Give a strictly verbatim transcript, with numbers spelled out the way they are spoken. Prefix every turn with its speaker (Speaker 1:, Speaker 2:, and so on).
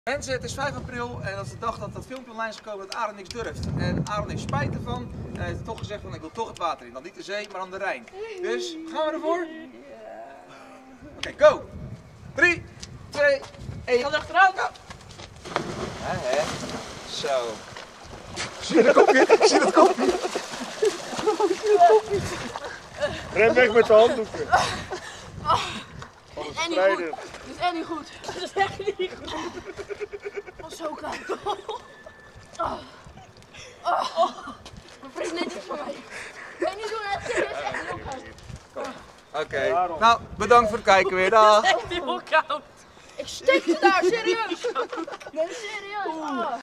Speaker 1: Mensen, het is vijf april en dat is de dag dat dat filmpje online is gekomen dat Aaron niks durft. En Aaron heeft spijt ervan en hij heeft toch gezegd van ik wil toch het water in. Dan niet de zee, maar dan de Rijn. Dus gaan we ervoor? Oké, okay, go! drie, twee, één.
Speaker 2: Ga achteruit!
Speaker 1: Go! Hè, hè? Zo. Zie je dat kopje? Zie je dat kopje? Zie je dat kopje?
Speaker 3: Ren weg met de handdoeken.
Speaker 2: Dit is echt niet goed. Dit is echt niet goed. Dit is echt niet goed. Oh, zo koud. Oh. Oh. Oh. Mijn vriend neemt niks van mij. Ik weet niet doen, het is echt heel koud.
Speaker 1: Oké, okay. Nou bedankt voor het kijken weer. Dag.
Speaker 2: Het is echt heel koud. Ik stik daar, serieus. Nee, serieus. Oh.